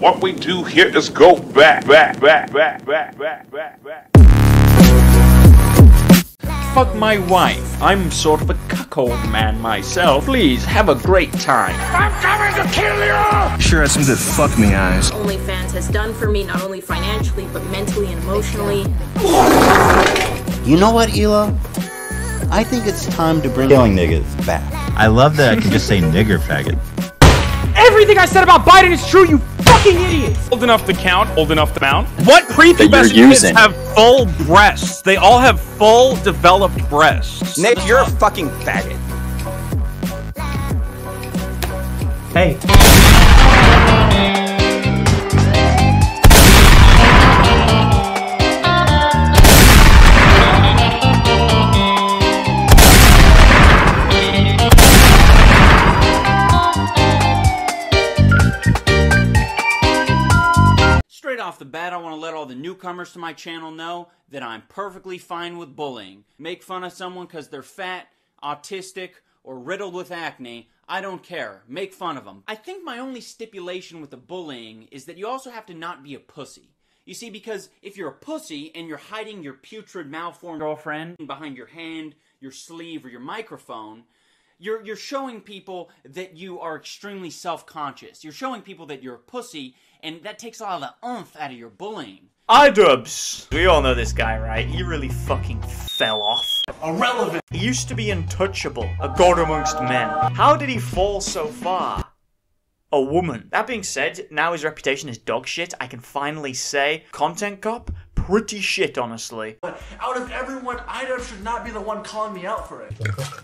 What we do here is go back. Fuck my wife. I'm sort of a cuckold man myself. Please, have a great time. I'm coming to kill you! Sure has some good fuck me eyes. OnlyFans has done for me, not only financially, but mentally and emotionally. You know what, Elo? I think it's time to bring killing niggas back. I love that I can just say nigger faggot. Everything I said about Biden is true, you fucking idiots! Old enough to count, old enough to mount. What prepubescent kids have full breasts? They all have full developed breasts. Nick, you're a fucking faggot. Hey. Straight off the bat, I want to let all the newcomers to my channel know that I'm perfectly fine with bullying. Make fun of someone because they're fat, autistic, or riddled with acne. I don't care. Make fun of them. I think my only stipulation with the bullying is that you also have to not be a pussy. You see, because if you're a pussy and you're hiding your putrid, malformed girlfriend behind your hand, your sleeve, or your microphone, you're showing people that you are extremely self-conscious. You're showing people that you're a pussy, and that takes a lot of the oomph out of your bullying. Idubbbz. We all know this guy, right? He really fucking fell off. Irrelevant. He used to be untouchable, a god amongst men. How did he fall so far? A woman. That being said, now his reputation is dog shit. I can finally say, Content Cop, pretty shit, honestly. But out of everyone, Idubbbz should not be the one calling me out for it.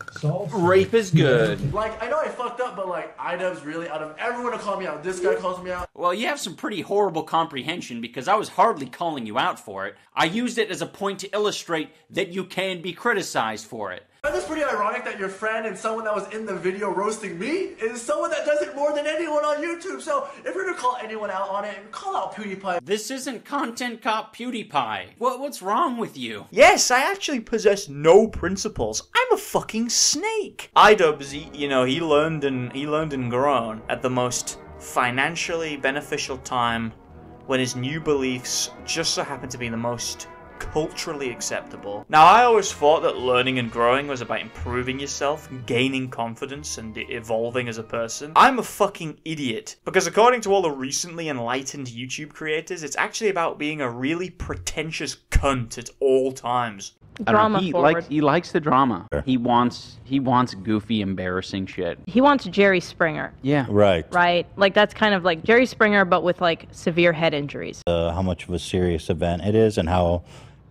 Rape is good. Like, I know I fucked up, but like, Idubbbz really, out of everyone to call me out, this guy calls me out. Well, you have some pretty horrible comprehension because I was hardly calling you out for it. I used it as a point to illustrate that you can be criticized for it. Isn't this pretty ironic that your friend and someone that was in the video roasting me is someone that does it more than anyone on YouTube? So if you're gonna call anyone out on it, call out PewDiePie. This isn't Content Cop PewDiePie. What's wrong with you? Yes, I actually possess no principles. I'm a fucking snake. Idubbbz, he learned and grown at the most financially beneficial time when his new beliefs just so happen to be the most culturally acceptable. Now, I always thought that learning and growing was about improving yourself, gaining confidence, and evolving as a person. I'm a fucking idiot. Because according to all the recently enlightened YouTube creators, it's actually about being a really pretentious cunt at all times. Drama forward. He likes the drama. He wants goofy, embarrassing shit. He wants Jerry Springer. Yeah. Right. Right? Like, that's kind of like Jerry Springer, but with, like, severe head injuries. How much of a serious event it is and how,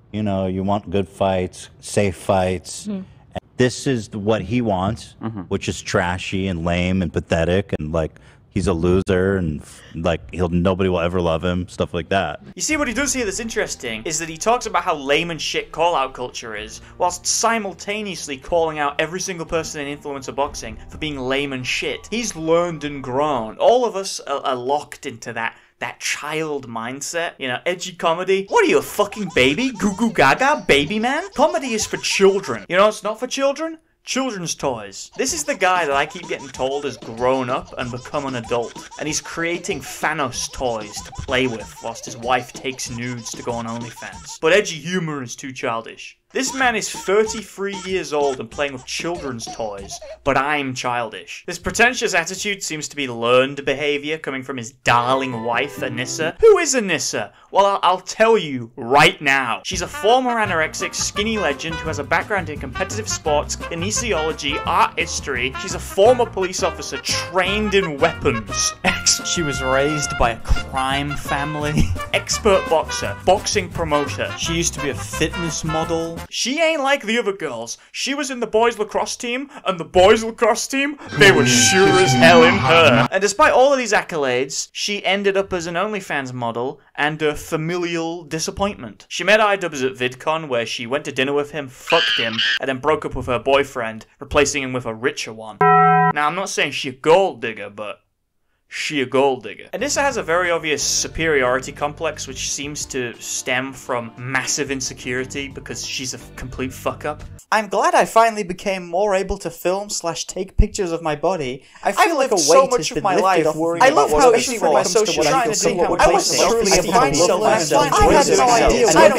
you want good fights, safe fights. And this is what he wants, which is trashy and lame and pathetic and, like, he's a loser and, like, nobody will ever love him, stuff like that. You see, what he does here that's interesting is that he talks about how lame and shit call-out culture is, whilst simultaneously calling out every single person in influencer boxing for being lame and shit. He's learned and grown. All of us are locked into that child mindset, edgy comedy. What are you, a fucking baby? Goo goo gaga, baby man? Comedy is for children. It's not for children? Children's toys. This is the guy that I keep getting told has grown up and become an adult. And he's creating Thanos toys to play with whilst his wife takes nudes to go on OnlyFans. But edgy humor is too childish. This man is 33 years old and playing with children's toys, but I'm childish. This pretentious attitude seems to be learned behavior coming from his darling wife, Anissa. Who is Anissa? Well, I'll tell you right now. She's a former anorexic, skinny legend who has a background in competitive sports, kinesiology, art history. She's a former police officer trained in weapons. She was raised by a crime family. Expert boxer, boxing promoter. She used to be a fitness model. She ain't like the other girls. She was in the boys lacrosse team, and the boys lacrosse team, they were sure as hell in her. And despite all of these accolades, she ended up as an OnlyFans model and a familial disappointment. She met Idubbbz at VidCon, where she went to dinner with him, fucked him, and then broke up with her boyfriend, replacing him with a richer one. Now, I'm not saying she's a gold digger, but she a gold digger. Anissa has a very obvious superiority complex, which seems to stem from massive insecurity because she's a complete fuck-up. I'm glad I finally became more able to film/take pictures of my body. I feel like a weight has been lifted off worrying about what other people my social trying to do. I was socially defined myself. I had no idea what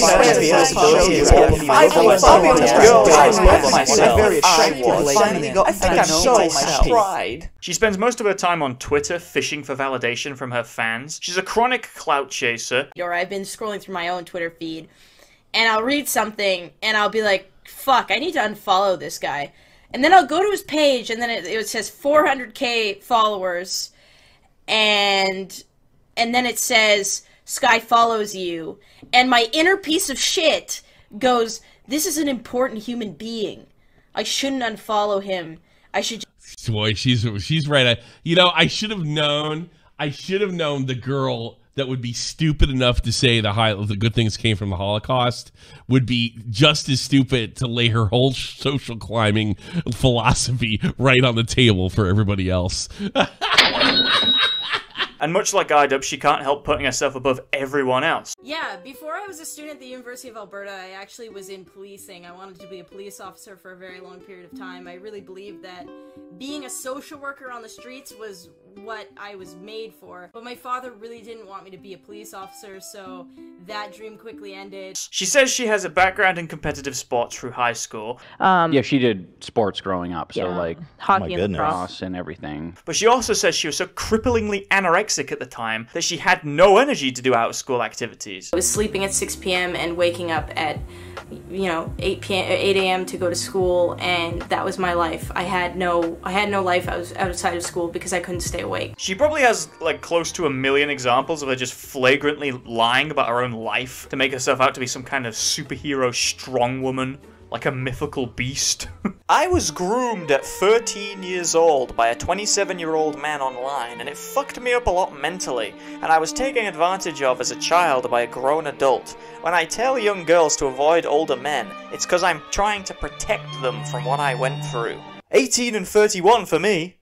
I think I'm so stride. She spends most of her time on Twitter fishing for validation from her fans. She's a chronic clout chaser. Or I've been scrolling through my own Twitter feed, and I'll read something, and I'll be like, fuck, I need to unfollow this guy. And then I'll go to his page, and then it says 400k followers, and then it says, Sky follows you. And my inner piece of shit goes, this is an important human being. I shouldn't unfollow him. I should... Boy, she's right. I should have known the girl that would be stupid enough to say the good things came from the Holocaust would be just as stupid to lay her whole social climbing philosophy right on the table for everybody else. And much like Idubbbz, she can't help putting herself above everyone else. Yeah, before I was a student at the University of Alberta, I actually was in policing. I wanted to be a police officer for a very long period of time. I really believed that being a social worker on the streets was what I was made for. But my father really didn't want me to be a police officer, so that dream quickly ended. She says she has a background in competitive sports through high school. Yeah, she did sports growing up, so like hockey and lacrosse and everything. But she also says she was so cripplingly anorexic at the time that she had no energy to do out-of-school activities. I was sleeping at 6 p.m. and waking up at, 8 a.m. to go to school, and that was my life. I had no life outside of school because I couldn't stay awake. She probably has like close to 1 million examples of her just flagrantly lying about her own life to make herself out to be some kind of superhero strong woman. Like a mythical beast. I was groomed at 13 years old by a 27-year-old man online, and it fucked me up a lot mentally, and I was taken advantage of as a child by a grown adult. When I tell young girls to avoid older men, it's because I'm trying to protect them from what I went through. 18 and 31 for me.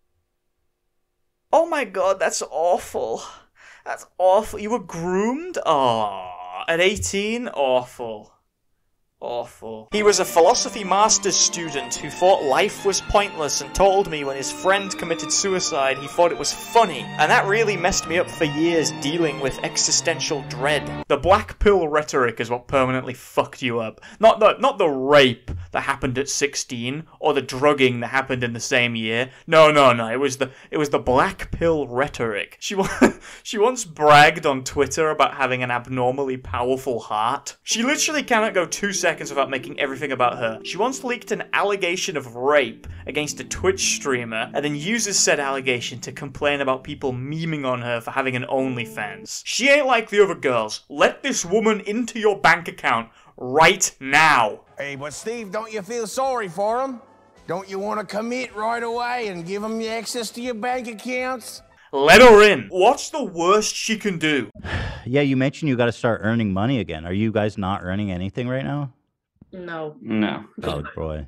Oh my god, that's awful. That's awful. You were groomed? Aww. At 18? Awful. Awful. He was a philosophy master's student who thought life was pointless and told me when his friend committed suicide he thought it was funny, and that really messed me up for years dealing with existential dread. The black pill rhetoric is what permanently fucked you up. Not the rape that happened at 16 or the drugging that happened in the same year. No. It was the black pill rhetoric. She once bragged on Twitter about having an abnormally powerful heart. She literally cannot go 2 seconds without making everything about her. She once leaked an allegation of rape against a Twitch streamer and then uses said allegation to complain about people memeing on her for having an OnlyFans. She ain't like the other girls. Let this woman into your bank account right now. Hey, but Steve, don't you feel sorry for him? Don't you want to commit right away and give him the access to your bank accounts? Let her in. What's the worst she can do? Yeah, you mentioned you got to start earning money again. Are you guys not earning anything right now? No. Oh boy.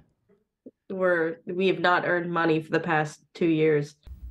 We have not earned money for the past 2 years.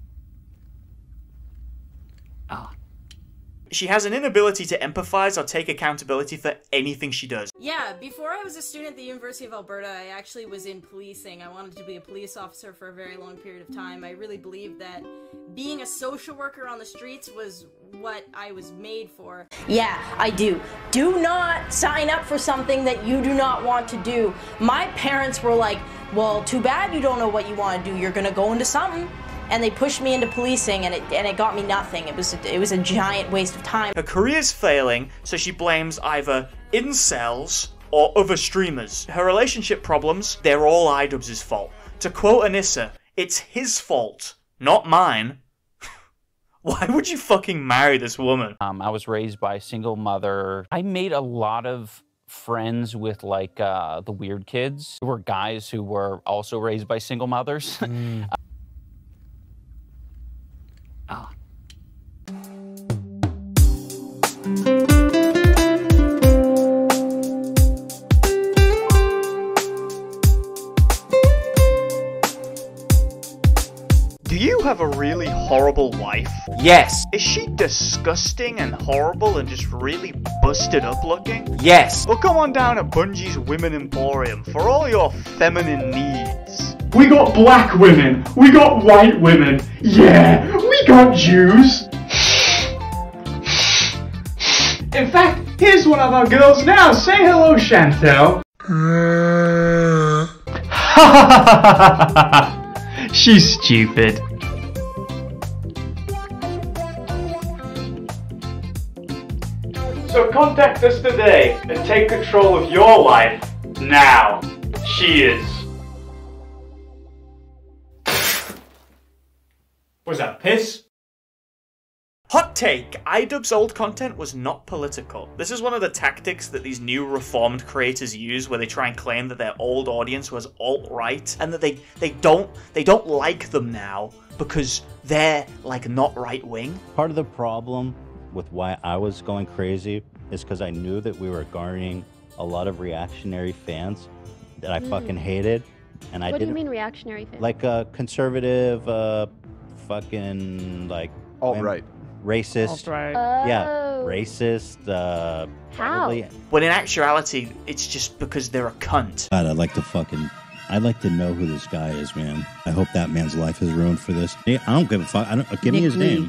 She has an inability to empathize or take accountability for anything she does. Yeah, before I was a student at the University of Alberta, I actually was in policing. I wanted to be a police officer for a very long period of time. I really believed that being a social worker on the streets was what I was made for. Yeah, I do. Do not sign up for something that you do not want to do. My parents were like, well, too bad you don't know what you want to do. You're gonna go into something. And they pushed me into policing, and it got me nothing. It was a giant waste of time. Her career's failing, so she blames either incels or other streamers. Her relationship problems, they're all Idubbbz's fault. To quote Anissa, it's his fault, not mine. Why would you fucking marry this woman? I was raised by a single mother. I made a lot of friends with like the weird kids. There were guys who were also raised by single mothers. Do you have have a really horrible wife? Yes. Is she disgusting and horrible and just really busted up looking? Yes. Well, come on down to Bungie's Women Emporium for all your feminine needs. We got black women. We got white women. Yeah, we got Jews. In fact, here's one of our girls now. Say hello, Chantel. She's stupid. So contact us today and take control of your life now. Cheers. Was that piss? Hot take, Idubbbz old content was not political. This is one of the tactics that these new reformed creators use where they try and claim that their old audience was alt-right and that they don't like them now because they're like not right-wing. Part of the problem with why I was going crazy is because I knew that we were garnering a lot of reactionary fans that I fucking hated, and I What do you didn't mean reactionary fans? like conservative, fucking like alt-right. Racist. Alt-right. Yeah, Oh. racist. How? Probably. When in actuality, it's just because they're a cunt. God, I'd like to know who this guy is, man. I hope that man's life is ruined for this. I don't give a fuck. Give me his name.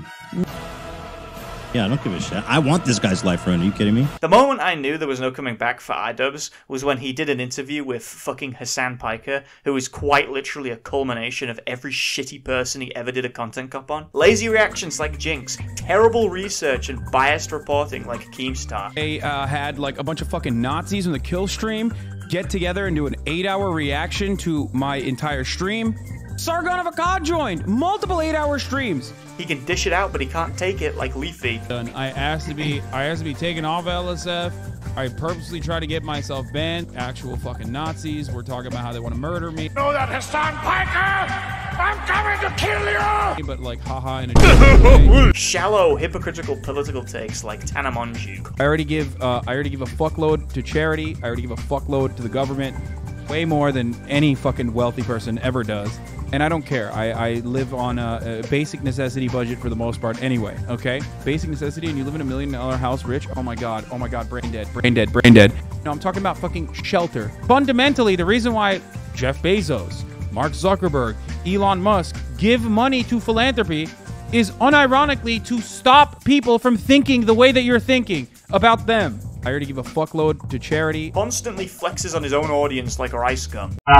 Yeah, I don't give a shit. I want this guy's life ruined. Are you kidding me? The moment I knew there was no coming back for Idubbbz was when he did an interview with fucking Hassan Piker, who is quite literally a culmination of every shitty person he ever did a content cop on. Lazy reactions like Jinx, terrible research and biased reporting like Keemstar. They had like a bunch of fucking Nazis in the kill stream get together and do an 8-hour reaction to my entire stream. Sargon of Akkad joined! Multiple 8-hour streams! He can dish it out, but he can't take it like Leafy. I asked to be taken off LSF. I purposely tried to get myself banned. Actual fucking Nazis were talking about how they want to murder me. Know that, Hassan Piker? I'm coming to kill you! But like, haha, in a different way. Shallow, hypocritical political takes like Tana Monjuk. I already give a fuckload to charity. I already give a fuckload to the government. Way more than any fucking wealthy person ever does. And I don't care. I live on a basic necessity budget for the most part anyway, okay? Basic necessity, and you live in $1 million house rich? Oh my god, brain dead, brain dead, brain dead. No, I'm talking about fucking shelter. Fundamentally, the reason why Jeff Bezos, Mark Zuckerberg, Elon Musk give money to philanthropy is unironically to stop people from thinking the way that you're thinking about them. I already give a fuckload to charity. Constantly flexes on his own audience like a rice gum. La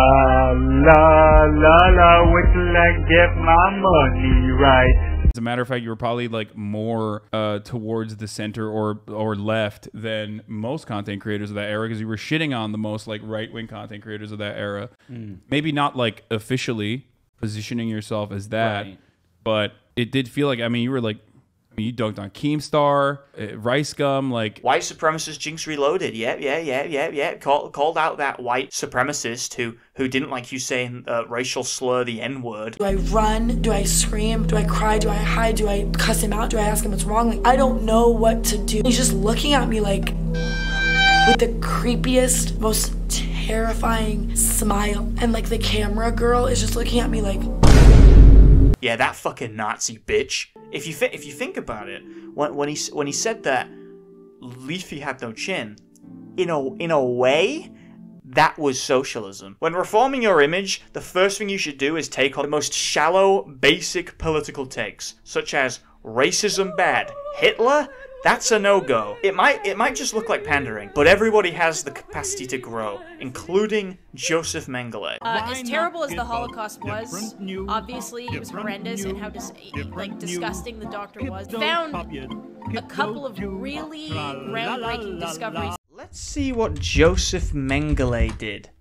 wait till I get my money right. As a matter of fact, you were probably like more towards the center or left than most content creators of that era because you were shitting on the most like right-wing content creators of that era. Maybe not like officially positioning yourself as that, but it did feel like, I mean, you were like, you dunked on Keemstar, Rice Gum, like... White supremacist Jinx Reloaded, yeah. Called out that white supremacist who didn't like you saying racial slur, the N-word. Do I run? Do I scream? Do I cry? Do I hide? Do I cuss him out? Do I ask him what's wrong? Like, I don't know what to do. He's just looking at me like... with the creepiest, most terrifying smile. And like the camera girl is just looking at me like... Yeah, that fucking Nazi bitch. If you think about it, when he said that Leafy had no chin, in a way, that was socialism. When reforming your image, the first thing you should do is take on the most shallow, basic political takes, such as racism bad, Hitler. That's a no-go. It might just look like pandering, but everybody has the capacity to grow, including Joseph Mengele. As terrible as the Holocaust was, obviously it was horrendous and how disgusting the doctor was. Found a couple of really groundbreaking discoveries. Let's see what Joseph Mengele did.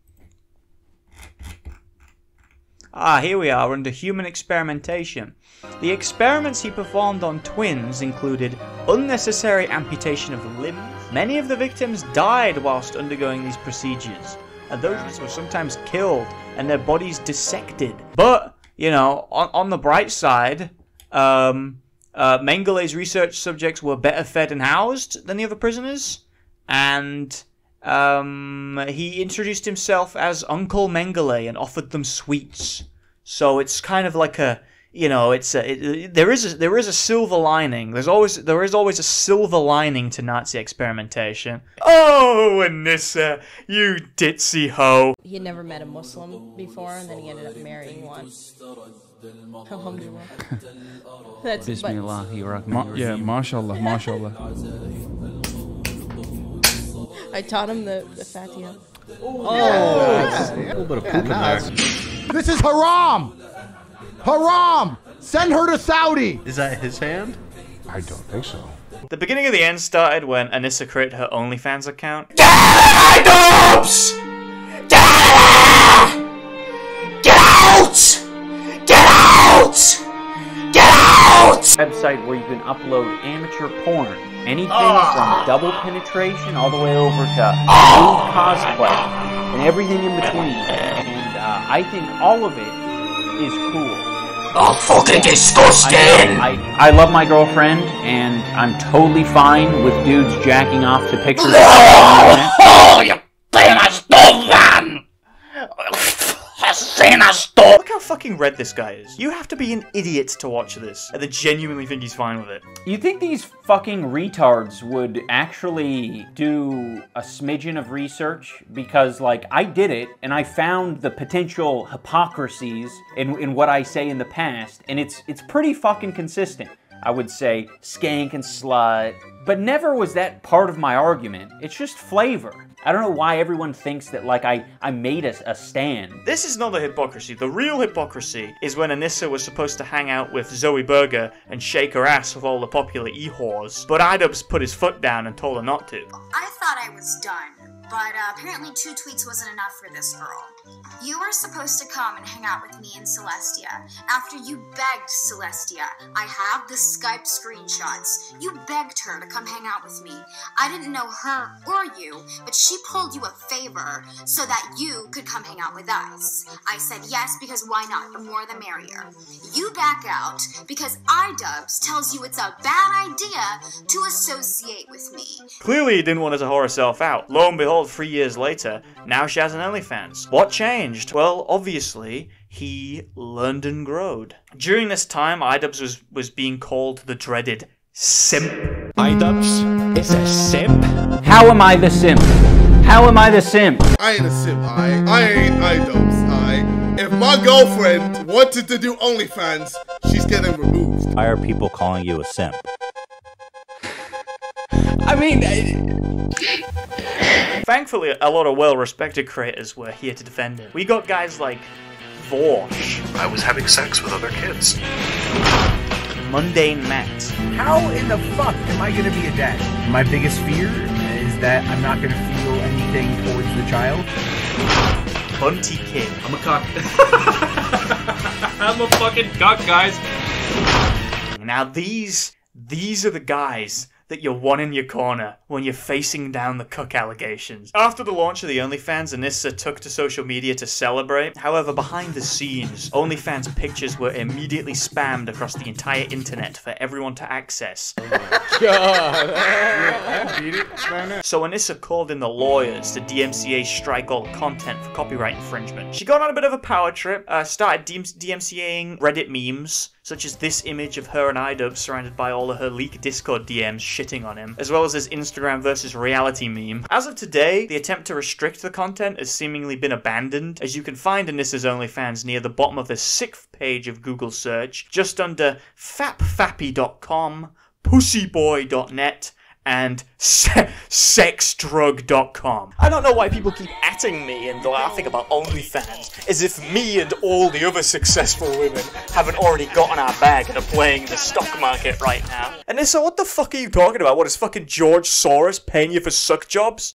Here we are under human experimentation. The experiments he performed on twins included unnecessary amputation of limbs. Many of the victims died whilst undergoing these procedures, and those were sometimes killed and their bodies dissected. But, you know, on the bright side, Mengele's research subjects were better fed and housed than the other prisoners, and he introduced himself as Uncle Mengele and offered them sweets. So it's kind of like a you know, there is a silver lining. There is always a silver lining to Nazi experimentation. Oh, Anissa, you ditzy hoe. He had never met a Muslim before, and then he ended up marrying one. Alhamdulillah. That's Yeah, mashallah, mashallah. I taught him the Fatiha. A little bit of poop in there. This is haram! Haram! Send her to Saudi! Is that his hand? I don't think so. The beginning of the end started when Anissa created her OnlyFans account. Get out! Get out! Get out! Get out! Website where you can upload amateur porn. Anything from double penetration all the way over to nude cosplay and everything in between. And I think all of it is cool. Oh, fucking disgusting! I love my girlfriend, and I'm totally fine with dudes jacking off to pictures. Oh, you man! Look how fucking red this guy is. You have to be an idiot to watch this, and then genuinely think he's fine with it. You think these fucking retards would actually do a smidgen of research? Because, like, I did it, and I found the potential hypocrisies in what I say in the past, and it's pretty fucking consistent. I would say skank and slut, but never was that part of my argument. It's just flavor. I don't know why everyone thinks that, like, I made a stand. This is not the hypocrisy. The real hypocrisy is when Anissa was supposed to hang out with Zoe Berger and shake her ass with all the popular e-whores, but Idubbbz put his foot down and told her not to. I thought I was done, but apparently 2 tweets wasn't enough for this girl. You were supposed to come and hang out with me and Celestia after you begged Celestia. I have the Skype screenshots. You begged her to come hang out with me. I didn't know her or you, but she pulled you a favor so that you could come hang out with us. I said yes because why not? The more the merrier. You back out because Idubbbz tells you it's a bad idea to associate with me. Clearly he didn't want her to whore herself out. Lo and behold, 3 years later, now she has an OnlyFans. What changed? Well, obviously, he learned and growed. During this time, Idubbbz was being called the dreaded simp. Idubbbz is a simp? How am I the simp? How am I the simp? I ain't a simp, I ain't Idubbbz, If my girlfriend wanted to do OnlyFans, she's getting removed. Why are people calling you a simp? I mean... Thankfully, a lot of well-respected creators were here to defend him. We got guys like Vorsh. I was having sex with other kids. Mundane Matt. How in the fuck am I gonna be a dad? My biggest fear is that I'm not gonna feel anything towards the child. Bunty Kid. I'm a cock. I'm a fucking cock, guys. Now these are the guys that you want in your corner when you're facing down the cuck allegations. After the launch of the OnlyFans, Anissa took to social media to celebrate. However, behind the scenes, OnlyFans pictures were immediately spammed across the entire internet for everyone to access. So Anissa called in the lawyers to DMCA strike all content for copyright infringement. She got on a bit of a power trip, started DMCAing Reddit memes, such as this image of her and Idubbbz surrounded by all of her leaked Discord DMs shitting on him, as well as his Instagram versus reality meme. As of today, the attempt to restrict the content has seemingly been abandoned, as you can find Anissa's OnlyFans near the bottom of the 6th page of Google search, just under fapfappy.com, pussyboy.net, and sexdrug.com. I don't know why people keep atting me and laughing about OnlyFans, as if me and all the other successful women haven't already gotten our bag and are playing the stock market right now. And so what the fuck are you talking about? What, is fucking George Soros paying you for suck jobs?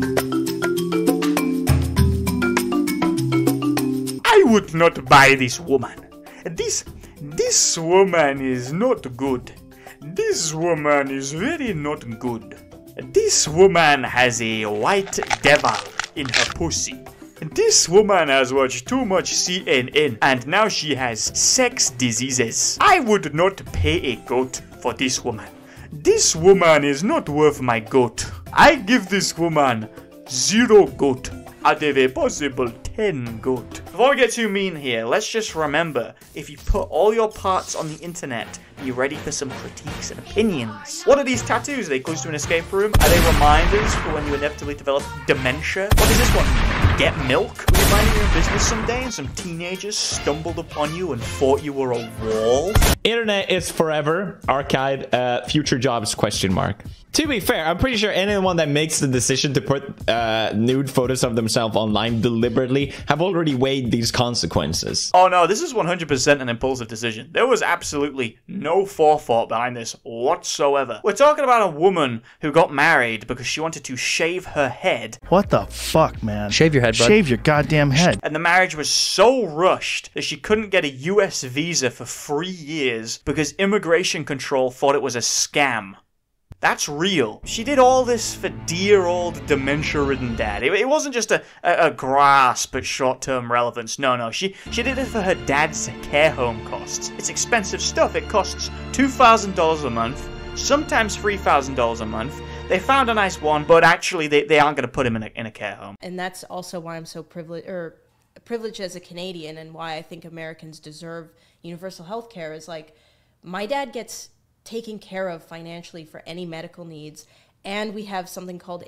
I would not buy this woman. This woman is not good. This woman is very not good. This woman has a white devil in her pussy. This woman has watched too much CNN and now she has sex diseases. I would not pay a goat for this woman. This woman is not worth my goat. I give this woman 0 goat out of a possible 10 goat. Before we get too mean here, let's just remember, if you put all your parts on the internet, be ready for some critiques and opinions. What are these tattoos? Are they clues to an escape room? Are they reminders for when you inevitably develop dementia? What is this one? Get milk? Were you minding your own business someday and some teenagers stumbled upon you and thought you were a wall? Internet is forever. Archive, future jobs, question mark. To be fair, I'm pretty sure anyone that makes the decision to put nude photos of themselves online deliberately have already weighed these consequences. Oh no, this is 100% an impulsive decision. There was absolutely no forethought behind this whatsoever. We're talking about a woman who got married because she wanted to shave her head. What the fuck, man? Shave your head, bud. Shave your goddamn head. And the marriage was so rushed that she couldn't get a US visa for 3 years because immigration control thought it was a scam. That's real. She did all this for dear old dementia-ridden dad. It wasn't just a grasp at short-term relevance. No. She did it for her dad's care home costs. It's expensive stuff. It costs $2,000 a month, sometimes $3,000 a month. They found a nice one, but actually they aren't going to put him in a care home. And that's also why I'm so privileged as a Canadian, and why I think Americans deserve universal health care. Is like, my dad gets taken care of financially for any medical needs, and we have something called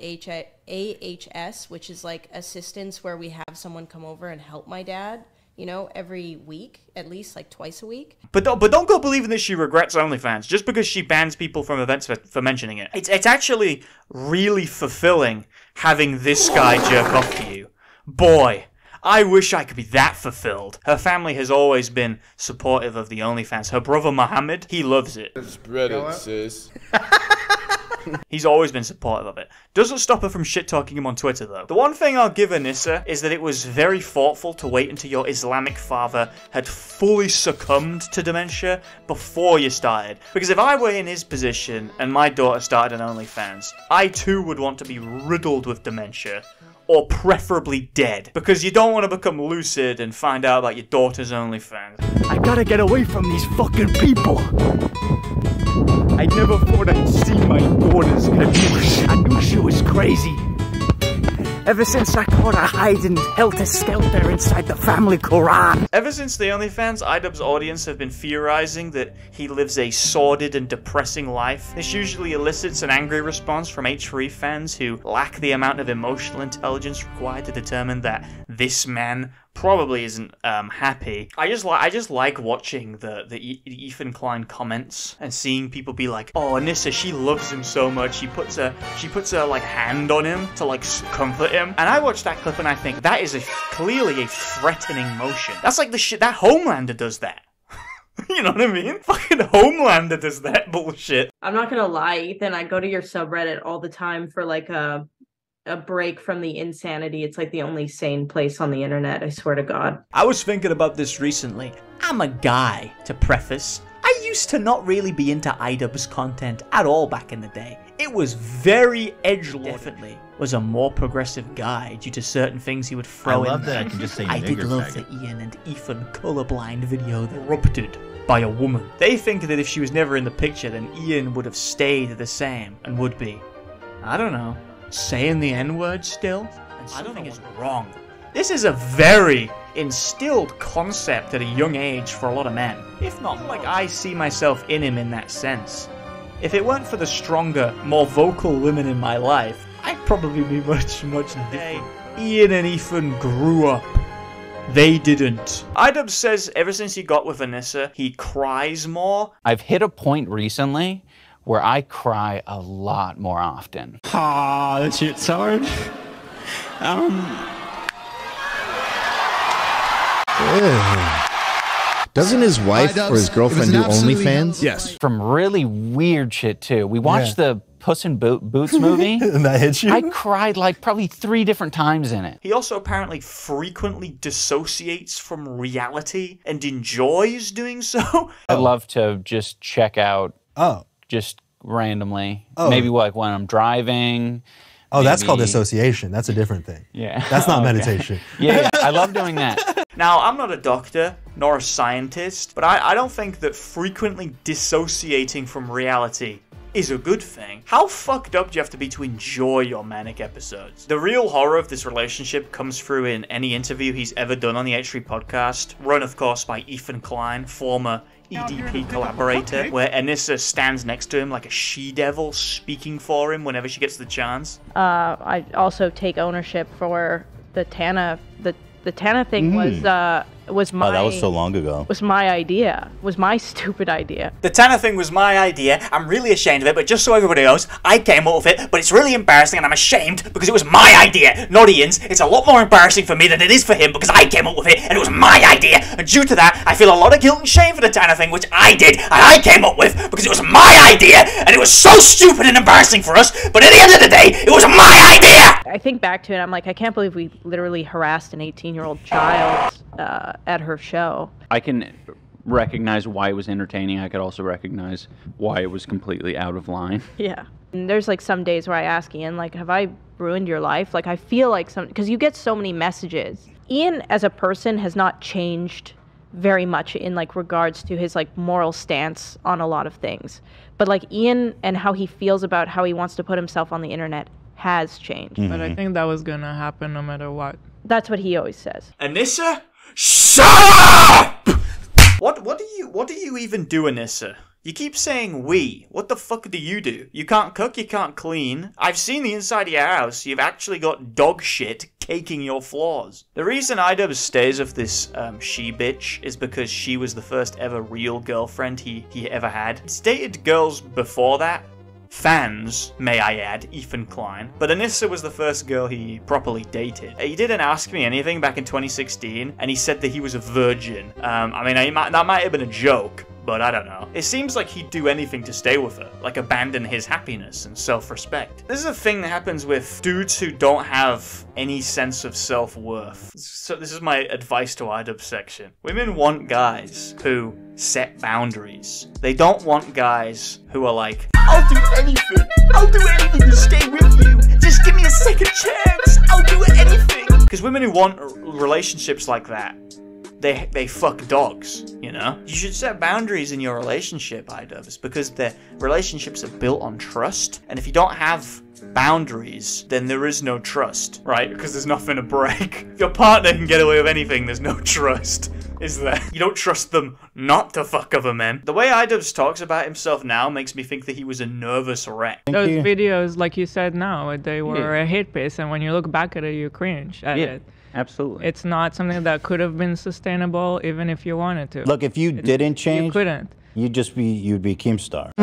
AHS, which is like assistance, where we have someone come over and help my dad, you know, every week, at least like twice a week. But don't go believing that she regrets OnlyFans just because she bans people from events for mentioning it. It's actually really fulfilling having this guy jerk off to you. Boy, I wish I could be that fulfilled. Her family has always been supportive of the OnlyFans. Her brother Mohammed, he loves it. Spread it, sis. He's always been supportive of it. Doesn't stop her from shit-talking him on Twitter, though. The one thing I'll give Anissa is that it was very thoughtful to wait until your Islamic father had fully succumbed to dementia before you started. Because if I were in his position and my daughter started an OnlyFans, I too would want to be riddled with dementia, or preferably dead, because you don't want to become lucid and find out about your daughter's OnlyFans. I gotta get away from these fucking people. I never thought I'd see my daughter's abuse. I knew she was crazy. Ever since I caught her hiding helter-skelter inside the family Quran. Ever since the OnlyFans, Idubbbz audience have been theorizing that he lives a sordid and depressing life. This usually elicits an angry response from H3 fans who lack the amount of emotional intelligence required to determine that this man probably isn't happy. I just like watching the Ethan Klein comments and seeing people be like, "Oh, Anissa, she loves him so much. She puts her like hand on him to like comfort him." And I watch that clip and I think that is clearly a threatening motion. That's like the shit that Homelander does that. You know what I mean? Fucking Homelander does that bullshit. I'm not gonna lie, Ethan, I go to your subreddit all the time for like a break from the insanity. It's like the only sane place on the internet, I swear to God. I was thinking about this recently. I'm a guy, to preface. I used to not really be into Idubbbz content at all back in the day. It was very edgelord. Definitely was a more progressive guy due to certain things he would throw in. I love that I can just say I did nigger love the faggot. Ian and Ethan colorblind video that erupted by a woman. They think that if she was never in the picture, then Ian would have stayed the same and would be, I don't know, saying the N-word still? And something is wrong. This is a very instilled concept at a young age for a lot of men. If not, like I see myself in him in that sense. If it weren't for the stronger, more vocal women in my life, I'd probably be much different. Ian and Ethan grew up. They didn't. Idubbbz says ever since he got with Anissa, he cries more. I've hit a point recently where I cry a lot more often. Ah, that shit's hard. Doesn't his wife or his girlfriend do OnlyFans? Yes. From really weird shit too. We watched the Puss in Boots movie. And that hits you? I cried like probably 3 different times in it. He also apparently frequently dissociates from reality and enjoys doing so. I love to just check out just randomly. Maybe like when I'm driving. Oh, that's called dissociation. That's a different thing. Yeah. That's not meditation. Yeah, I love doing that. Now, I'm not a doctor nor a scientist, but I don't think that frequently dissociating from reality is a good thing. How fucked up do you have to be to enjoy your manic episodes? The real horror of this relationship comes through in any interview he's ever done on the H3 podcast, run of course by Ethan Klein, former EDP collaborator, where Anissa stands next to him like a she-devil, speaking for him whenever she gets the chance. I also take ownership for the Tana. The Tana thing was my. Oh, that was so long ago. Was my idea. Was my stupid idea. The Tana thing was my idea. I'm really ashamed of it, but just so everybody knows, I came up with it, but it's really embarrassing and I'm ashamed because it was my idea, not Ian's. It's a lot more embarrassing for me than it is for him because I came up with it and it was my idea. And due to that, I feel a lot of guilt and shame for the Tana thing, which I did and I came up with because it was my idea and it was so stupid and embarrassing for us, but at the end of the day, it was my idea! I think back to it, I'm like, I can't believe we literally harassed an 18-year-old child at her show. I can recognize why it was entertaining. I could also recognize why it was completely out of line. Yeah. And there's like some days where I ask Ian, like, have I ruined your life? Like, I feel like because you get so many messages. Ian as a person has not changed very much in like regards to his like moral stance on a lot of things. But like Ian and how he feels about how he wants to put himself on the internet has changed. But I think that was gonna happen no matter what. That's what he always says. Anissa? Shut up! What do you even do, Anissa? You keep saying we. What the fuck do? You can't cook, you can't clean. I've seen the inside of your house. You've actually got dog shit caking your floors. The reason Idubbbz stays with this she bitch is because she was the first ever real girlfriend he ever had. He's dated girls before that. Fans, may I add, Ethan Klein. But Anissa was the first girl he properly dated. He didn't ask me anything back in 2016, and he said that he was a virgin. I mean, that might have been a joke, but I don't know. It seems like he'd do anything to stay with her, like abandon his happiness and self-respect. This is a thing that happens with dudes who don't have any sense of self-worth. So this is my advice to Idubbbz section. Women want guys who set boundaries. They don't want guys who are like, I'll do anything. I'll do anything to stay with you. Just give me a second chance. I'll do anything. Because women who want relationships like that, they fuck dogs, you know? You should set boundaries in your relationship, Idubbbz, because the relationships are built on trust. And if you don't have boundaries, then there is no trust, right? Because there's nothing to break. If your partner can get away with anything, there's no trust, is there? You don't trust them not to fuck other men. The way Idubbbz talks about himself now makes me think that he was a nervous wreck. Those videos, like you said now, they were a hit piece, and when you look back at it, you cringe at it. Absolutely. It's not something that could have been sustainable even if you wanted to. Look, if you didn't change, you couldn't. You'd be Keemstar.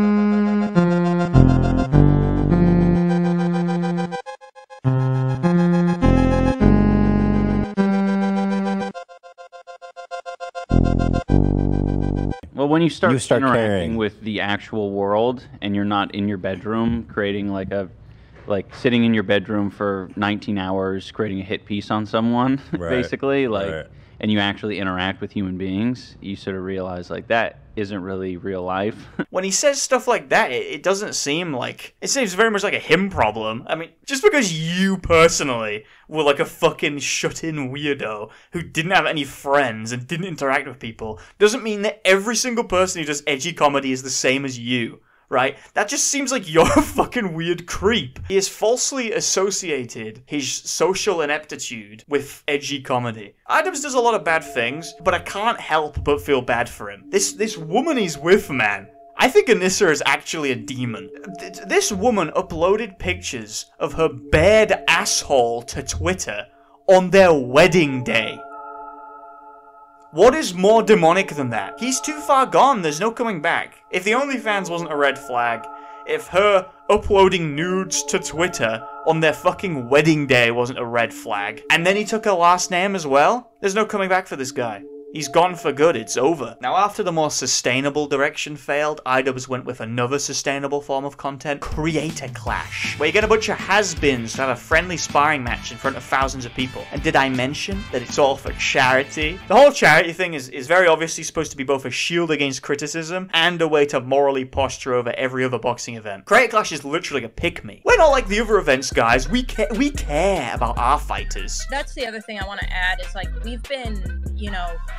Well, when you start interacting caring. with the actual world and you're not in your bedroom creating like sitting in your bedroom for 19 hours creating a hit piece on someone, basically, and you actually interact with human beings, you sort of realize like that isn't really real life. When he says stuff like that, it doesn't seem like... It seems very much like a him problem. I mean, just because you personally were like a fucking shut-in weirdo who didn't have any friends and didn't interact with people doesn't mean that every single person who does edgy comedy is the same as you. Right? That just seems like you're a fucking weird creep. He has falsely associated his social ineptitude with edgy comedy. Idubbbz does a lot of bad things, but I can't help but feel bad for him. This woman he's with, man, I think Anissa is actually a demon. This woman uploaded pictures of her bared asshole to Twitter on their wedding day. What is more demonic than that? He's too far gone, there's no coming back. If the OnlyFans wasn't a red flag, if her uploading nudes to Twitter on their fucking wedding day wasn't a red flag, and then he took her last name as well, there's no coming back for this guy. He's gone for good, it's over. Now after the more sustainable direction failed, Idubbbz went with another sustainable form of content, Creator Clash, where you get a bunch of has-beens to have a friendly sparring match in front of thousands of people. And did I mention that it's all for charity? The whole charity thing is very obviously supposed to be both a shield against criticism and a way to morally posture over every other boxing event. Creator Clash is literally a pick-me. We're not like the other events, guys. We care about our fighters. That's the other thing I want to add is like we've been, you know,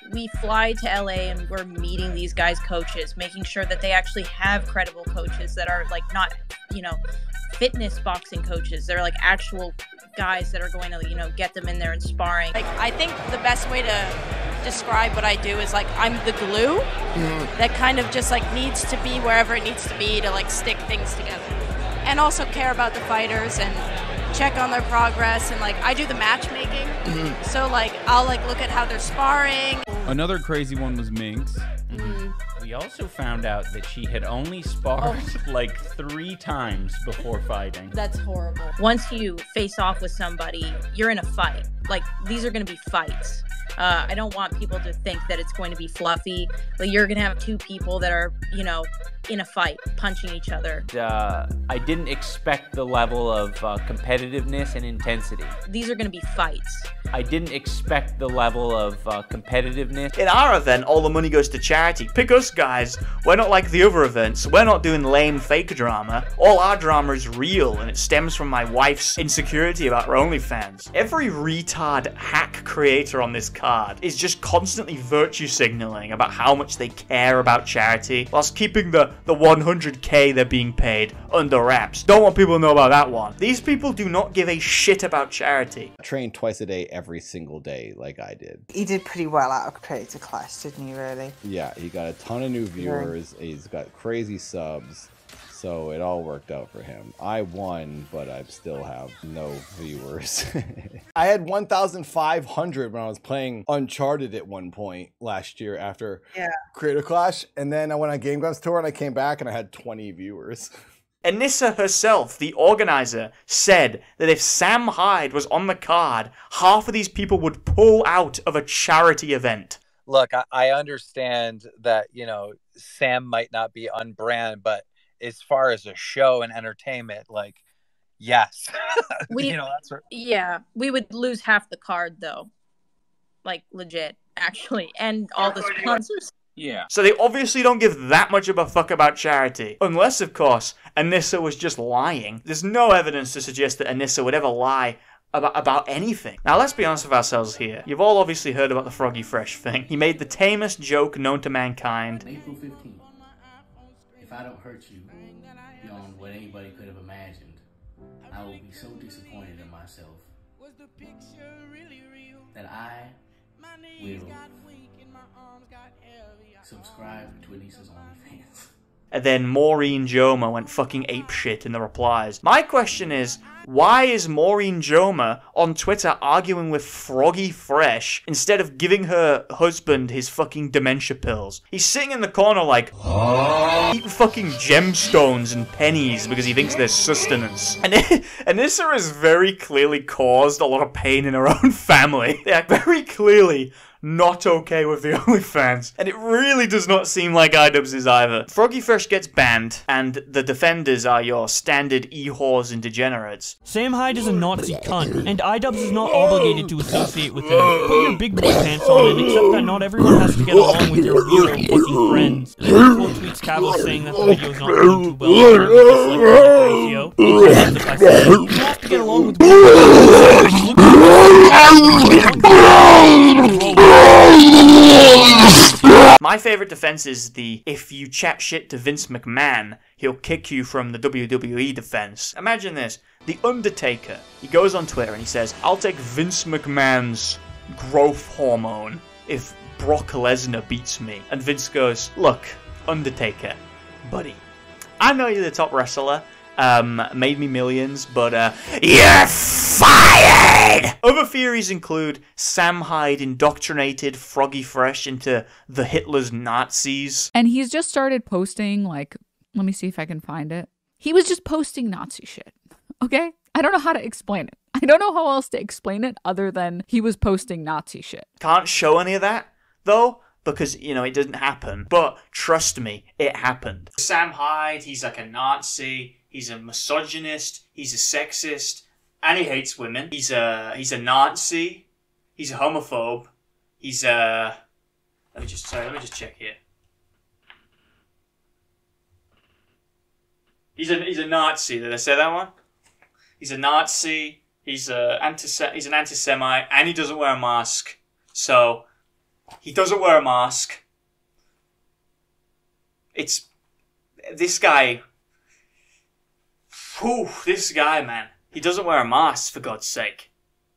we fly to LA and we're meeting these guys' coaches, making sure that they actually have credible coaches that are like not, you know, fitness boxing coaches. They're like actual guys that are going to, you know, get them in there and sparring. Like, I think the best way to describe what I do is like I'm the glue that kind of just like needs to be wherever it needs to be to like stick things together, and also care about the fighters and check on their progress, and like I do the matchmaking, so like I'll like look at how they're sparring. Another crazy one was Minx. We also found out that she had only sparred like 3 times before fighting. That's horrible. Once you face off with somebody, you're in a fight. Like, these are going to be fights. I don't want people to think that it's going to be fluffy. Like, you're going to have 2 people that are, you know, in a fight, punching each other. I didn't expect the level of competitiveness and intensity. These are going to be fights. I didn't expect the level of competitiveness. In our event, all the money goes to charity. Pick us, guys. We're not like the other events. We're not doing lame fake drama. All our drama is real, and it stems from my wife's insecurity about her OnlyFans. Every retard hack creator on this card is just constantly virtue signaling about how much they care about charity, whilst keeping the 100k they're being paid under wraps. Don't want people to know about that one. These people do not give a shit about charity. Train twice a day every single day like I did. He did pretty well out of Creator Clash, didn't he, really? Yeah, he got a ton of new viewers. He's got crazy subs. So it all worked out for him. I won, but I still have no viewers. I had 1,500 when I was playing Uncharted at one point last year after Creator Clash. And then I went on Game Grumps Tour and I came back and I had 20 viewers. Anissa herself, the organizer, said that if Sam Hyde was on the card, half of these people would pull out of a charity event. Look, I understand that, you know, Sam might not be on brand, but as far as a show and entertainment, like, yes. You know, that's yeah, we would lose half the card, though. Like, legit, actually. And all the sponsors. Yeah. So they obviously don't give that much of a fuck about charity. Unless, of course, Anissa was just lying. There's no evidence to suggest that Anissa would ever lie about anything. Now, let's be honest with ourselves here. You've all obviously heard about the Froggy Fresh thing. He made the tamest joke known to mankind. April 15th. If I don't hurt you beyond what anybody could have imagined, I will be so disappointed in myself that I will subscribe to Anissa's OnlyFans. And then Maureen Joma went fucking apeshit in the replies. My question is, why is Maureen Joma on Twitter arguing with Froggy Fresh instead of giving her husband his fucking dementia pills? He's sitting in the corner like, eating fucking gemstones and pennies because he thinks they're sustenance. And Anissa has very clearly caused a lot of pain in her own family. They are very clearly not okay with the OnlyFans. And it really does not seem like Idubbbz is either. Froggy Fresh gets banned, and the defenders are your standard e-whores and degenerates. Sam Hyde is a Nazi cunt, and Idubbbz is not obligated to associate with him. Put your big boy pants on and accept that not everyone has to get along with your weird fucking friends. Quote tweets Cavill saying that the video is not doing too well. You have to get along with My favorite defense is the if you chat shit to Vince McMahon, he'll kick you from the WWE defense. Imagine this. The Undertaker, he goes on Twitter and he says, I'll take Vince McMahon's growth hormone if Brock Lesnar beats me. And Vince goes, look, Undertaker, buddy, I know you're the top wrestler, made me millions, but you're fired! Other theories include Sam Hyde indoctrinated Froggy Fresh into the Hitler's Nazis. And he's just started posting, like, let me see if I can find it. He was just posting Nazi shit, okay? I don't know how to explain it. I don't know how else to explain it other than he was posting Nazi shit. Can't show any of that, though, because, you know, it didn't happen. But trust me, it happened. Sam Hyde, he's like a Nazi. He's a misogynist, he's a sexist, and he hates women. He's a Nazi, he's a homophobe, he's a... Let me just check here. He's a Nazi, did I say that one? He's a Nazi, he's an anti-Semite, and he doesn't wear a mask. So, He doesn't wear a mask. It's... This guy... Whew, this guy, man. He doesn't wear a mask, for God's sake.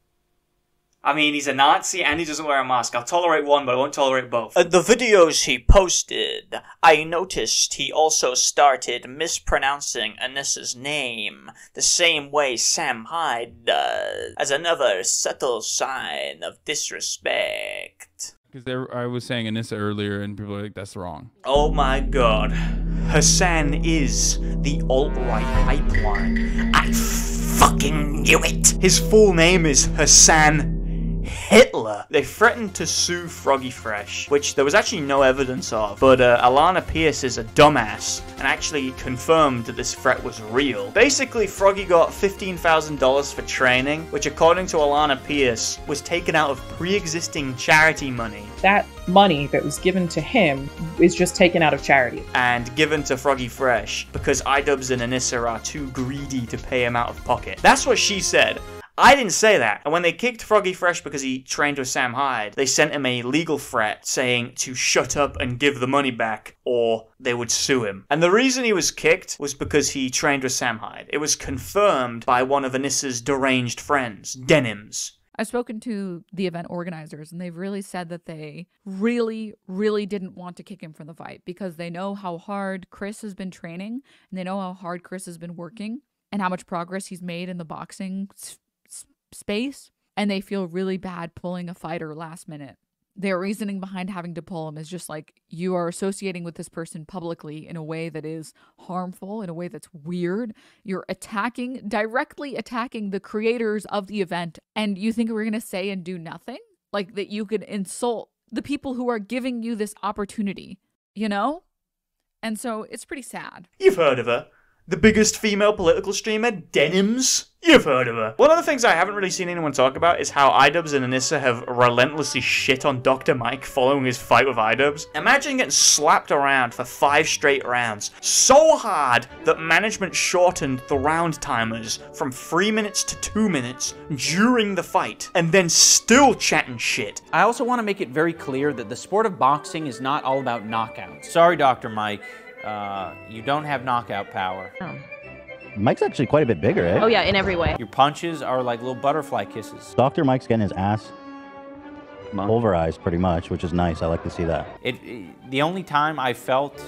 I mean, he's a Nazi and he doesn't wear a mask. I'll tolerate one, but I won't tolerate both. The videos he posted, I noticed he also started mispronouncing Anissa's name the same way Sam Hyde does, as another subtle sign of disrespect. Because I was saying Anissa earlier, and people are like, that's wrong. Oh my god. Hassan is the alt-right pipeline. I fucking knew it! His full name is Hassan Hitler. They threatened to sue Froggy Fresh, which there was actually no evidence of, but Alana Pierce is a dumbass and actually confirmed that this threat was real. Basically, Froggy got $15,000 for training, which according to Alana Pierce was taken out of pre-existing charity money. That money that was given to him is just taken out of charity. And given to Froggy Fresh because Idubbbz and Anissa are too greedy to pay him out of pocket. That's what she said. I didn't say that. And when they kicked Froggy Fresh because he trained with Sam Hyde, they sent him a legal threat saying to shut up and give the money back or they would sue him. And the reason he was kicked was because he trained with Sam Hyde. It was confirmed by one of Anissa's deranged friends, Denims. I've spoken to the event organizers, and they've really said that they really, really didn't want to kick him from the fight because they know how hard Chris has been training, and they know how hard Chris has been working, and how much progress he's made in the boxing space, and they feel really bad pulling a fighter last minute. Their reasoning behind having to pull him is just like, you are associating with this person publicly in a way that is harmful, in a way that's weird. You're directly attacking the creators of the event, and you think we're going to say and do nothing? Like that you could insult the people who are giving you this opportunity, you know? And so it's pretty sad. You've heard of her. The biggest female political streamer, Denims? You've heard of her. One of the things I haven't really seen anyone talk about is how Idubbbz and Anissa have relentlessly shit on Dr. Mike following his fight with Idubbbz. Imagine getting slapped around for 5 straight rounds, so hard that management shortened the round timers from 3 minutes to 2 minutes during the fight, and then still chatting shit. I also want to make it very clear that the sport of boxing is not all about knockouts. Sorry, Dr. Mike. You don't have knockout power. Oh. Mike's actually quite a bit bigger, eh? Oh yeah, in every way. Your punches are like little butterfly kisses. Dr. Mike's getting his ass pulverized pretty much, which is nice. I like to see that. The only time I felt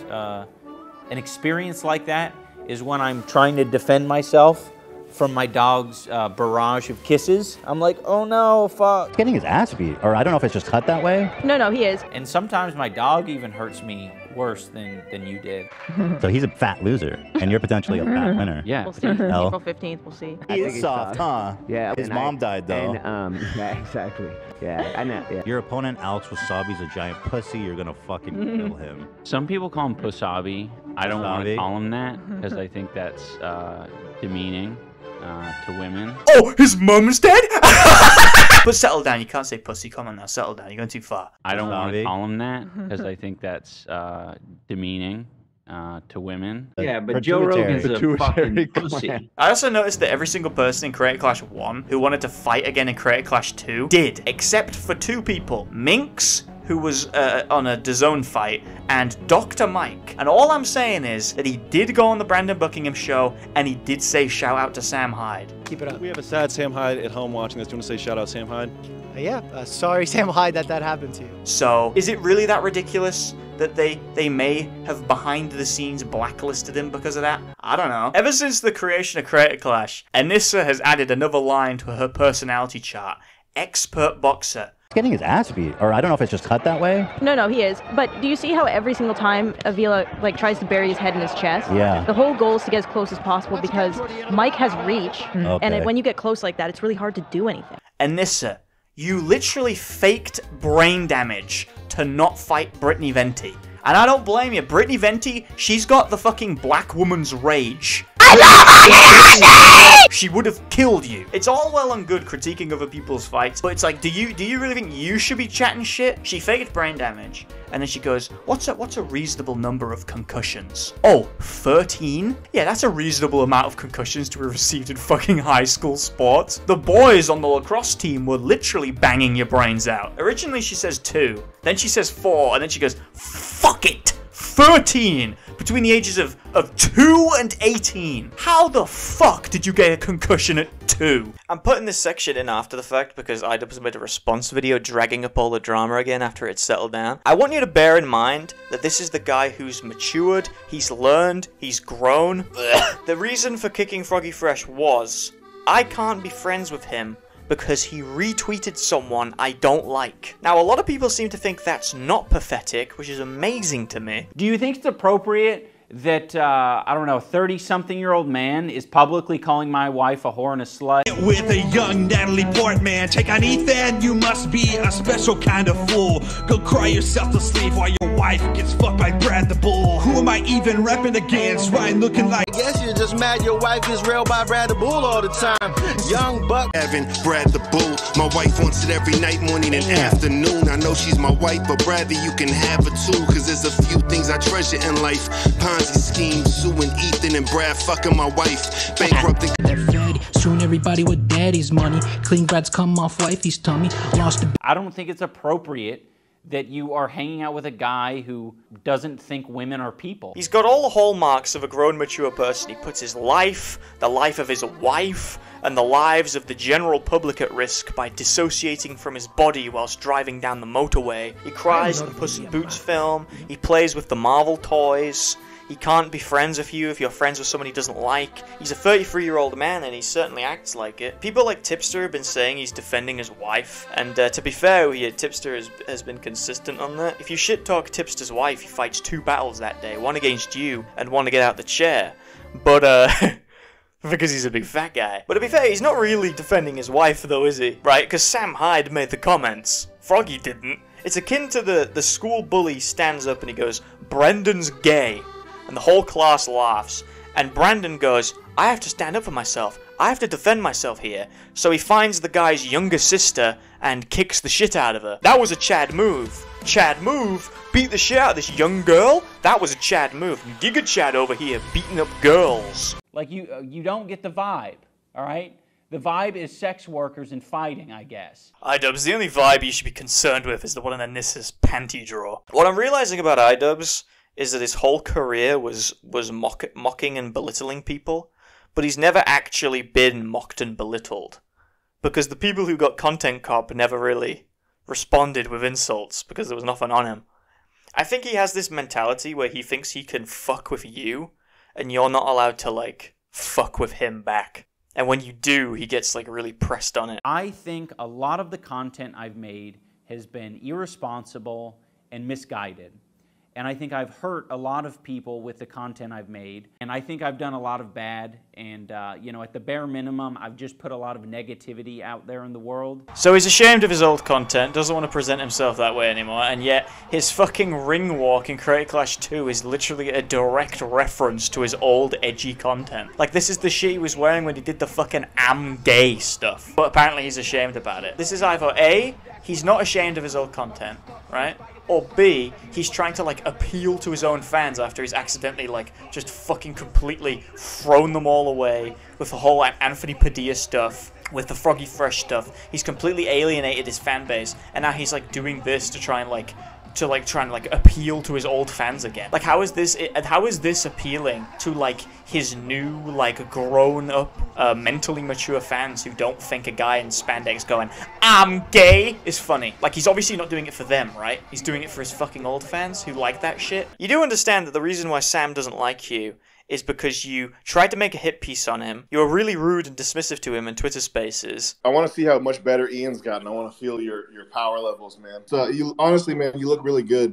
an experience like that is when I'm trying to defend myself from my dog's barrage of kisses. I'm like, oh no, fuck. He's getting his ass beat, or I don't know if it's just cut that way. No, he is. And sometimes my dog even hurts me worse than you did. So he's a fat loser, and you're potentially a fat winner. Yeah. We'll see. April 15th, we'll see. He is soft, huh? Yeah. His mom died, though. Yeah, exactly. Yeah, I know. Yeah. Your opponent, Alex Wasabi's a giant pussy. You're gonna fucking kill him. Some people call him Pusabi. I don't want to call him that because I think that's demeaning to women. Oh, his mum's dead? But settle down, you can't say pussy. Come on now, settle down. You're going too far. I don't want to call him that because I think that's demeaning to women. Yeah, but Joe Rogan's a fucking pussy. I also noticed that every single person in Creator Clash 1 who wanted to fight again in Creator Clash 2 did, except for 2 people. Minx, who was on a DAZN fight, and Dr. Mike. And all I'm saying is that he did go on the Brandon Buckingham show, and he did say shout out to Sam Hyde. Keep it up. We have a sad Sam Hyde at home watching this. Do you want to say shout out Sam Hyde? Yeah, sorry Sam Hyde that happened to you. So, is it really that ridiculous that they may have behind the scenes blacklisted him because of that? I don't know. Ever since the creation of Creator Clash, Anissa has added another line to her personality chart. Expert boxer. He's getting his ass beat, or I don't know if it's just cut that way. No, he is. But do you see how every single time Avila tries to bury his head in his chest? Yeah. The whole goal is to get as close as possible because Mike has reach, Okay. and when you get close like that, it's really hard to do anything. Anissa, you literally faked brain damage to not fight Brittany Venti. And I don't blame you. Brittany Venti, she's got the fucking black woman's rage. She would have killed you. It's all well and good critiquing other people's fights, but it's like, do you really think you should be chatting shit? She faked brain damage, and then she goes, what's a reasonable number of concussions? Oh, 13? Yeah, that's a reasonable amount of concussions to have received in fucking high school sports. The boys on the lacrosse team were literally banging your brains out. Originally she says 2, then she says 4, and then she goes, fuck it! 13! Between the ages of 2 and 18. How the fuck did you get a concussion at 2? I'm putting this section in after the fact because Idubbbz made a response video dragging up all the drama again after it settled down. I want you to bear in mind that this is the guy who's matured, he's learned, he's grown. The reason for kicking Froggy Fresh was, I can't be friends with him because he retweeted someone I don't like. Now, a lot of people seem to think that's not pathetic, which is amazing to me. Do you think it's appropriate that, I don't know, a 30-something-year-old man is publicly calling my wife a whore and a slut? With a young Natalie Portman, take on Ethan, you must be a special kind of fool. Go cry yourself to sleep while your wife gets fucked by Brad the Bull. Who am I even repping against? Ryan looking like... I guess you're just mad your wife gets railed by Brad the Bull all the time. Young buck. Evan, Brad the Bull. My wife wants it every night, morning and afternoon. I know she's my wife, but Bradley, you can have her too. Cause there's a few things I treasure in life. Ponzi schemes, suing Ethan and Brad fucking my wife. Bankrupting. Screwing everybody with daddy's money. Clean Brad's come off wifey's tummy. Lost a... I don't think it's appropriate that you are hanging out with a guy who doesn't think women are people. He's got all the hallmarks of a grown, mature person. He puts his life, the life of his wife, and the lives of the general public at risk by dissociating from his body whilst driving down the motorway. He cries in the Puss in Boots film. He plays with the Marvel toys. He can't be friends with you if you're friends with someone he doesn't like. He's a 33-year-old man and he certainly acts like it. People like Tipster have been saying he's defending his wife, and to be fair, Tipster has been consistent on that. If you shit-talk Tipster's wife, he fights 2 battles that day, one against you and one to get out the chair. But, because he's a big fat guy. But to be fair, he's not really defending his wife though, is he? Right? Because Sam Hyde made the comments. Froggy didn't. It's akin to the school bully stands up and he goes, Brendan's gay. And the whole class laughs. And Brandon goes, I have to stand up for myself. I have to defend myself here. So he finds the guy's younger sister and kicks the shit out of her. That was a Chad move. Chad move? Beat the shit out of this young girl? That was a Chad move. Giga Chad over here beating up girls. Like, you don't get the vibe, alright? The vibe is sex workers and fighting, I guess. Idubbbz, the only vibe you should be concerned with is the one in Anissa's panty drawer. What I'm realizing about Idubbbz is that his whole career was mocking and belittling people, but he's never actually been mocked and belittled. Because the people who got Content Cop never really responded with insults, because there was nothing on him. I think he has this mentality where he thinks he can fuck with you, and you're not allowed to, like, fuck with him back. And when you do, he gets, like, really pressed on it. I think a lot of the content I've made has been irresponsible and misguided. And I think I've hurt a lot of people with the content I've made. And I think I've done a lot of bad. And, you know, at the bare minimum, I've just put a lot of negativity out there in the world. So he's ashamed of his old content, doesn't want to present himself that way anymore, and yet his fucking ring walk in Creator Clash 2 is literally a direct reference to his old edgy content. Like, this is the shit he was wearing when he did the fucking I'm gay stuff. But apparently he's ashamed about it. This is either A, he's not ashamed of his old content, right? Or B, he's trying to, like, appeal to his own fans after he's accidentally, like, just fucking completely thrown them all away with the whole Anthony Padilla stuff, with the Froggy Fresh stuff. He's completely alienated his fan base, and now he's, like, doing this to try and, like, appeal to his old fans again. Like, how is this appealing to, like, his new, like, grown-up, mentally mature fans who don't think a guy in spandex going, I'm gay, is funny? Like, he's obviously not doing it for them, right? He's doing it for his fucking old fans who like that shit. You do understand that the reason why Sam doesn't like you is because you tried to make a hit piece on him. You were really rude and dismissive to him in Twitter Spaces. I want to see how much better Ian's gotten. I want to feel your power levels, man. So you honestly, man, you look really good.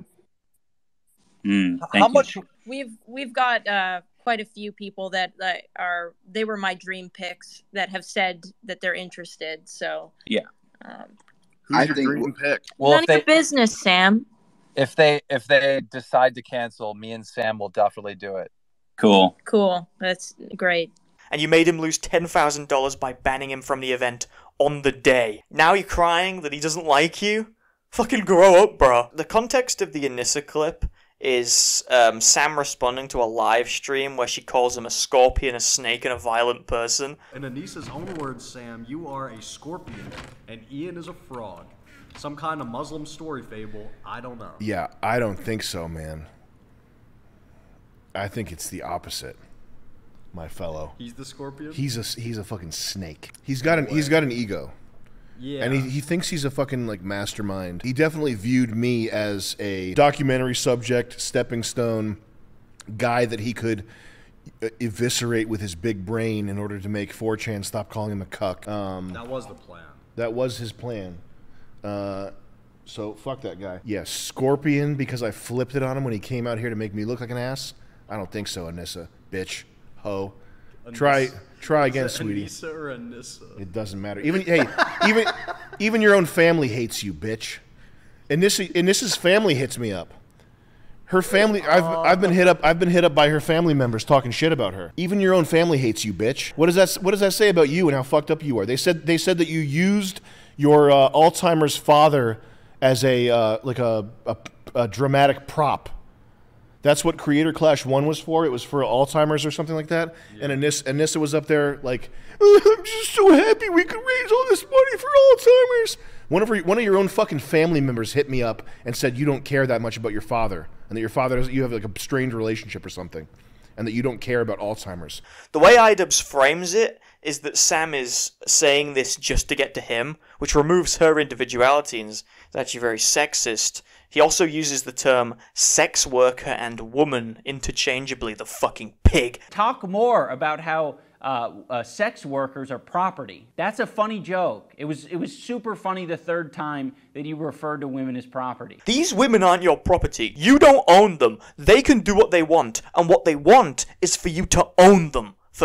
How much? We've got quite a few people that they were my dream picks that have said that they're interested. So yeah, who's your dream pick? Well, none of your business, Sam. If they decide to cancel, me and Sam will definitely do it. Cool. Cool. That's great. And you made him lose $10,000 by banning him from the event on the day. Now you're crying that he doesn't like you? Fucking grow up, bro. The context of the Anissa clip is Sam responding to a live stream where she calls him a scorpion, a snake, and a violent person. In Anissa's own words, Sam, you are a scorpion, and Ian is a frog. Some kind of Muslim story fable, I don't know. Yeah, I don't think so, man. I think it's the opposite, my fellow. He's the scorpion? He's a fucking snake. He's got an ego. Yeah. And he thinks he's a fucking, like, mastermind. He definitely viewed me as a documentary subject, stepping stone, guy that he could eviscerate with his big brain in order to make 4chan stop calling him a cuck. That was the plan. That was his plan. So, fuck that guy. Yeah, Scorpion, because I flipped it on him when he came out here to make me look like an ass? I don't think so, Anissa. Bitch. Ho. Try again, sweetie. Anissa or Anissa? It doesn't matter. Even your own family hates you, bitch. Anissa's family hits me up. Her family, I've been hit up by her family members talking shit about her. Even your own family hates you, bitch. What does that say about you and how fucked up you are? They said that you used your Alzheimer's father as a dramatic prop. That's what Creator Clash 1 was for. It was for Alzheimer's or something like that. Yeah. And Anissa was up there like, I'm just so happy we could raise all this money for Alzheimer's. One of your own fucking family members hit me up and said you don't care that much about your father, and that your father you have like a strained relationship or something, and that you don't care about Alzheimer's. The way Idubbbz frames it is that Sam is saying this just to get to him, which removes her individuality and is actually very sexist. He also uses the term sex worker and woman interchangeably, the fucking pig. Talk more about how sex workers are property. That's a funny joke. It was super funny the third time that you referred to women as property. These women aren't your property. You don't own them. They can do what they want, and what they want is for you to own them. For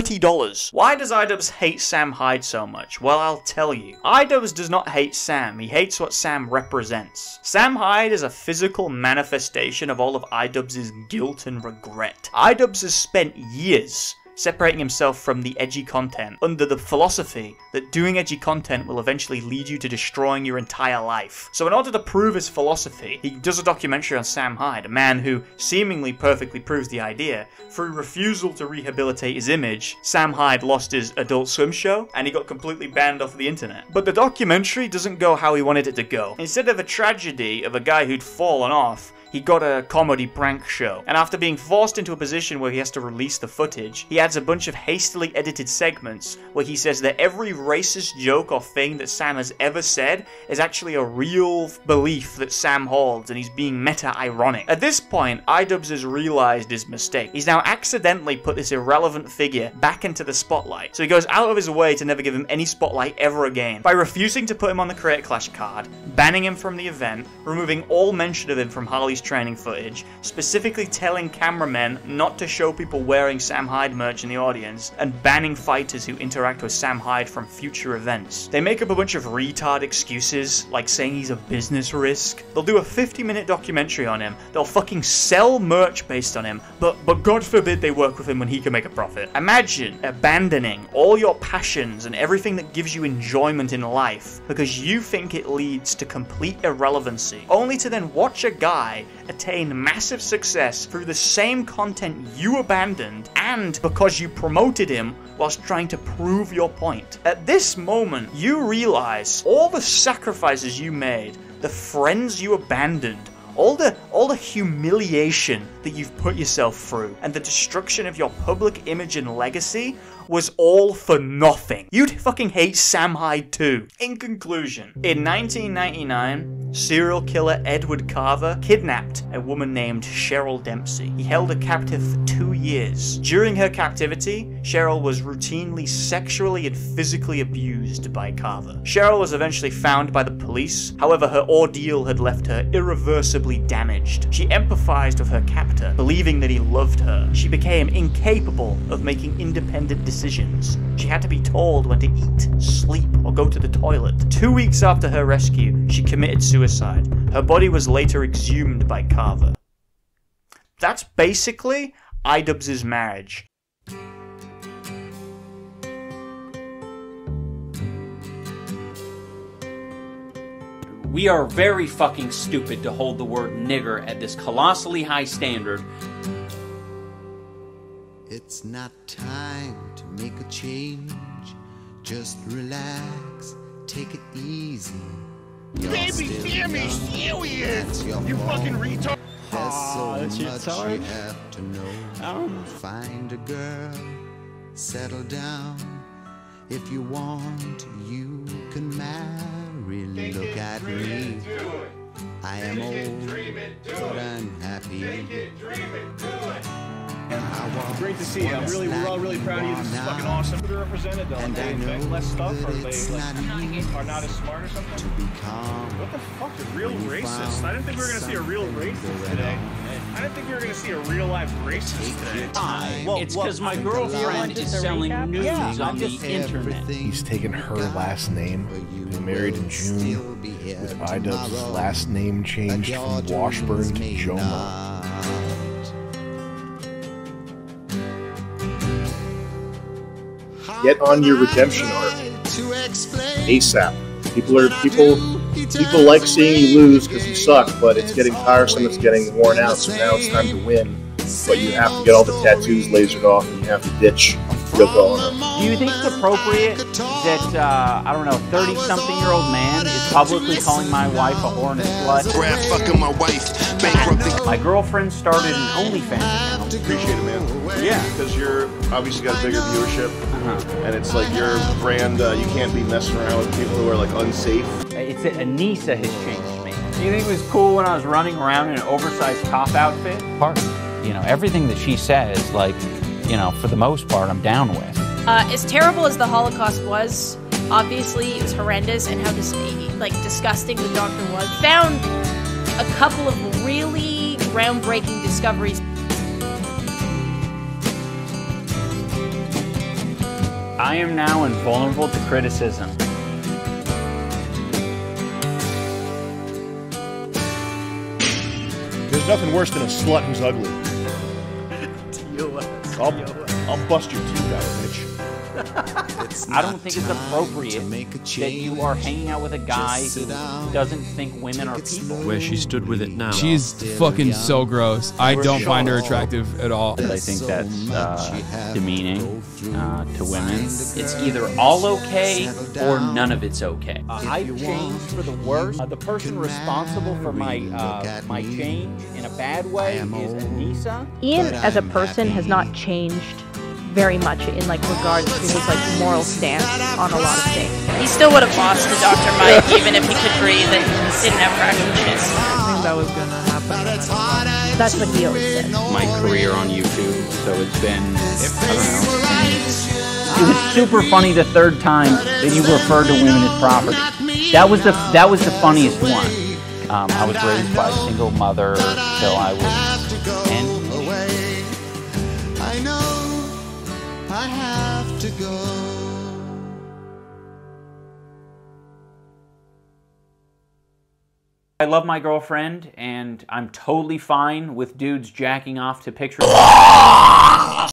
$30. Why does Idubbbz hate Sam Hyde so much? Well, I'll tell you. Idubbbz does not hate Sam, he hates what Sam represents. Sam Hyde is a physical manifestation of all of Idubbbz's guilt and regret. Idubbbz has spent years separating himself from the edgy content under the philosophy that doing edgy content will eventually lead you to destroying your entire life. So in order to prove his philosophy, he does a documentary on Sam Hyde, a man who seemingly perfectly proves the idea. Through refusal to rehabilitate his image, Sam Hyde lost his Adult Swim show and he got completely banned off the internet. But the documentary doesn't go how he wanted it to go. Instead of a tragedy of a guy who'd fallen off, he got a comedy prank show. And after being forced into a position where he has to release the footage, he adds a bunch of hastily edited segments where he says that every racist joke or thing that Sam has ever said is actually a real belief that Sam holds, and he's being meta-ironic. At this point, Idubbbz has realized his mistake. He's now accidentally put this irrelevant figure back into the spotlight. So he goes out of his way to never give him any spotlight ever again. By refusing to put him on the Creator Clash card, banning him from the event, removing all mention of him from Harley's training footage, specifically telling cameramen not to show people wearing Sam Hyde merch in the audience, and banning fighters who interact with Sam Hyde from future events. They make up a bunch of retard excuses, like saying he's a business risk. They'll do a 50-minute documentary on him, they'll fucking sell merch based on him, but God forbid they work with him when he can make a profit. Imagine abandoning all your passions and everything that gives you enjoyment in life because you think it leads to complete irrelevancy, only to then watch a guy attain massive success through the same content you abandoned, and because you promoted him whilst trying to prove your point. At this moment, you realize all the sacrifices you made, the friends you abandoned, all the humiliation that you've put yourself through, and the destruction of your public image and legacy was all for nothing. You'd fucking hate Sam Hyde too. In conclusion, in 1999, serial killer Edward Carver kidnapped a woman named Cheryl Dempsey. He held her captive for 2 years. During her captivity, Cheryl was routinely sexually and physically abused by Carver. Cheryl was eventually found by the police. However, her ordeal had left her irreversibly damaged. She empathized with her captor, believing that he loved her. She became incapable of making independent decisions. She had to be told when to eat, sleep, or go to the toilet. 2 weeks after her rescue, she committed suicide. Her body was later exhumed by Carver. That's basically Idubbbz' marriage. We are very fucking stupid to hold the word nigger at this colossally high standard. It's not time to make a change. Just relax, take it easy. Baby, damn it, serious! You fucking retard! There's so that's your much time. you have to know. Find a girl, settle down. If you want, you can marry. Look at me. I am old, but I'm happy. Great to see you. We're all really proud of you. This is fucking awesome. They're represented though. Like, they invent less stuff, or they are not as smart or something. What the fuck? A real racist? I didn't think we were gonna see a real racist today. I didn't think we were gonna see a real life racist today. It's because my girlfriend is selling news on the internet. He's taken her last name. They married in June, with Idubbbz's last name changed from Washburn to Jomo. Get on your redemption arc ASAP. People like seeing you lose because you suck, but it's getting tiresome, it's getting worn out, so now it's time to win. But you have to get all the tattoos lasered off and you have to ditch Yoko Ono. Do you think it's appropriate that, I don't know, 30-something-year-old man is publicly calling my wife a whore and a slut? Grab fucking my wife, bankrupting. My girlfriend started an OnlyFans account. Appreciate it, man. Yeah, because you're obviously got a bigger viewership, and it's like your brand. You can't be messing around with people who are like unsafe. It's that Anissa has changed me. Do you think it was cool when I was running around in an oversized cop outfit? You know, everything that she says, like, you know, for the most part, I'm down with. As terrible as the Holocaust was, obviously it was horrendous, and how disgusting the doctor was. Found a couple of really groundbreaking discoveries. I am now invulnerable to criticism. There's nothing worse than a slut who's ugly. I'll bust your teeth out, bitch. I don't think it's appropriate that you are hanging out with a guy who doesn't think women are people. Where she stood with it now. She's fucking so gross. I don't find her attractive at all. I think that's demeaning to women. It's either all okay or none of it's okay. I've changed for the worse. The person responsible for my my change in a bad way is Anissa. Ian, as a person, has not changed very much in regards to his moral stance on a lot of things. He still would have lost to Dr. Mike even if he could breathe and didn't have fractures. I think that was gonna happen. That's what he always said. My career on YouTube, so it's been, I don't know. It was super funny the third time that you referred to women as property. That was the funniest one. I was raised by a single mother till I was 10. I know I have to go. I love my girlfriend, and I'm totally fine with dudes jacking off to pictures.